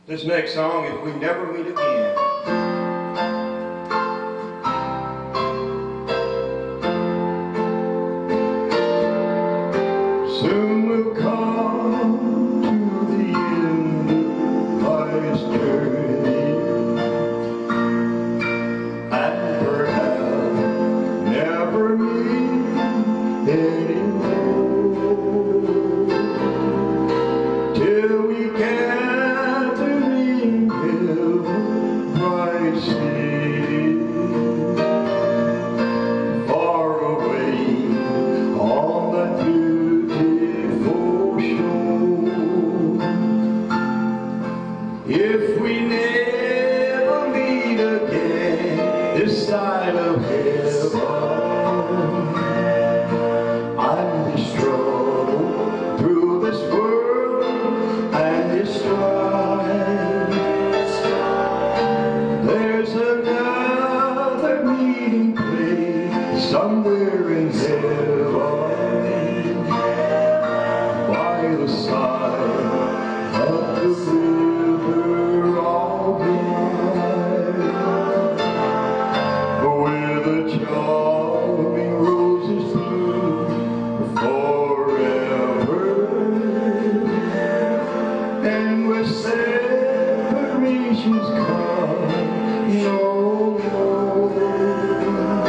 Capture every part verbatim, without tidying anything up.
This next song, If We Never Meet Again. Soon we'll come to the end of life's journey, and perhaps never meet anymore, till we gather in heaven's bright city, far away on that beautiful shore. If we never meet again this side of heaven, I'm the struggle through this world and its strife. There's another meeting place somewhere in heaven, by the side of the river all night, where the charming roses bloom forever, and where separations come no more.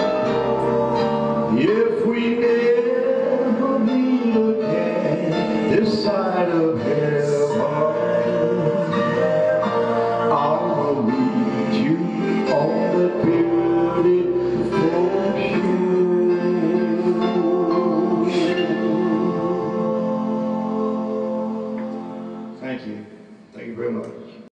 If we never meet again this side of heaven, I will meet you on the beautiful shore. Thank you. Thank you very much.